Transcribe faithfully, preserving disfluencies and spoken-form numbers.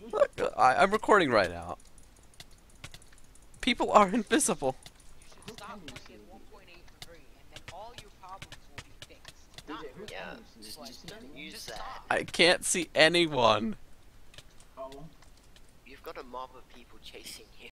Look, I, I'm recording right now. People are invisible. You should Who stop can you playing see, in D J? one point eight for free, and then all your problems will be fixed. Not D J, who really, can Yeah, you see? just Can you but just see don't anyone? use just that. stop. I can't see anyone. Oh. You've got a mob of people chasing you.